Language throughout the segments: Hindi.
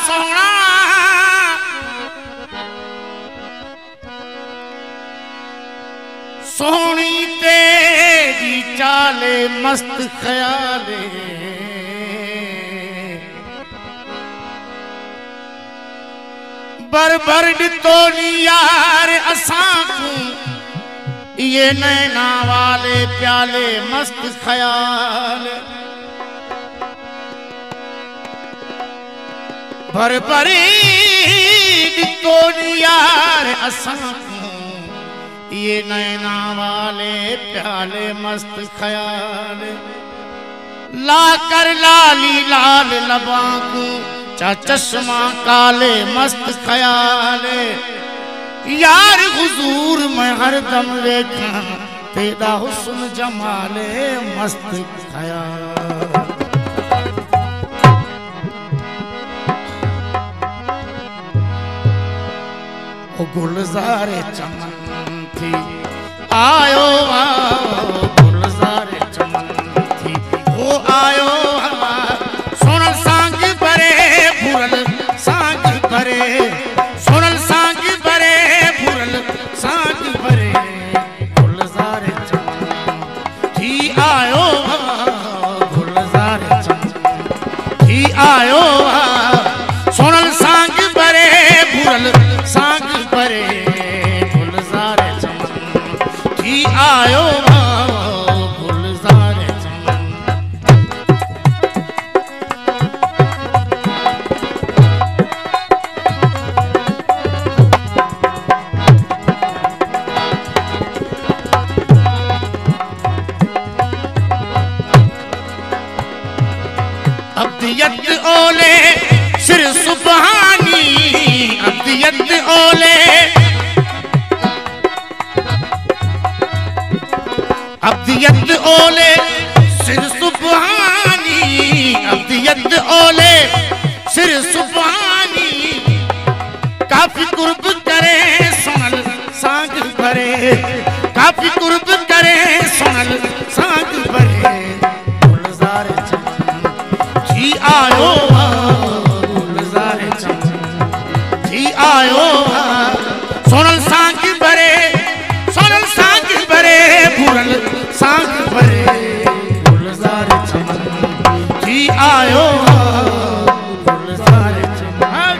सोना सोहनी तेरी चाले मस्त ख्याले बर बर डितोनी यार असां को ये नैना वाले प्याले मस्त ख्याल बर बर डितोनी यार असां ये नैना वाले प्याले मस्त ख्याल ला कर लाली लाल लबा को चा चश्मा काले मस्त ख्याल यार हुजूर मैं हरदम देखा तेरा हुस्न जमाले मस्त ख्याल ओ गुलजारे चमन थी आयो गुलजारे चमन थी वो आयो सोनल सांग बरे फुरल सांग बरे सोनल सांग बरे फुरल सांग बरे गुलजारे चमन थी आयो गुलजारे चमन थी आयो सोनल सांग बरे फुरल सांग बरे गुलजारे चमन थी आयो गुलजारे चमन अब्दियत ओले सिर सुबहानी अब्दियत ओले अब्दियत ओले सिर सुबहानी अब्दियत ओले सिर सुबहानी काफी कुर्ब करे सोनल सांग भरे काफी कुर्ब करे सोनल सांग भरे गुलजारे चमन थी आयो गुलजारे चमन थी आयो सोनल सांग भरे सोनल सांग भरे फुरल सांग भरे गुलजारे चमन थी आयो गुलजारे चमन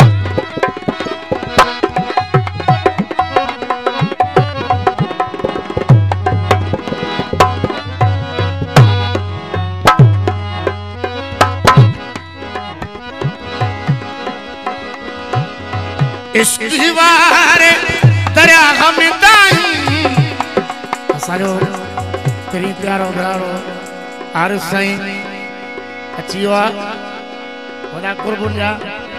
इश्क वारे दरिया हमें दाई असारो तेरी प्यारो घरारो आर साईं अची वा वदा कुर्बन जा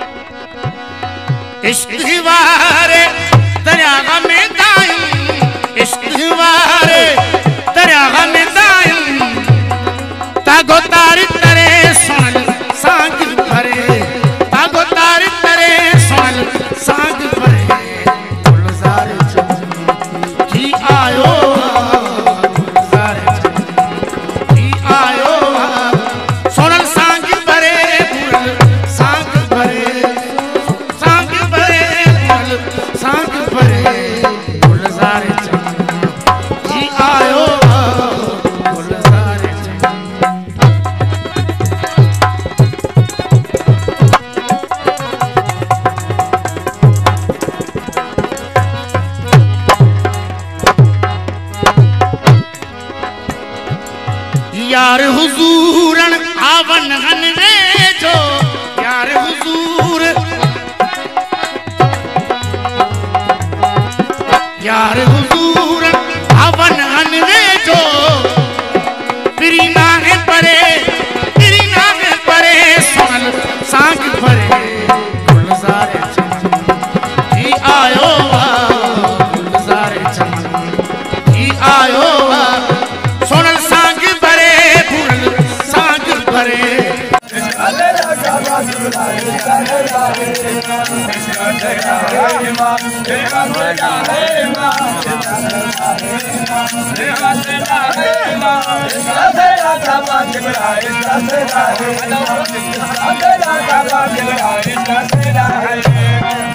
इश्क वारे दरिया हमें दाई इश्क वारे दरिया हमें दाई तागो तार करे सोनल सांग भरे तागो तार करे सोनल सांग भरे गुलजारे चमन थी आयो गुलजारे चमन थी आयो सोनल सांग भरे फुरल सांग भरे सांग भरे फुरल सांग भरे गुलजारे चमन थी आयो गुलजारे चमन यार हुजूरन आवन हन वेजो यार हुजूर यार हुजूरन आवन हन वेजो पिरी नाहे परे सोनल सांग भरे गुलजारे चमन थी आयो गुलजारे चमन थी आयो सोनल सांग भरे फुरल सांग भरे Hey, है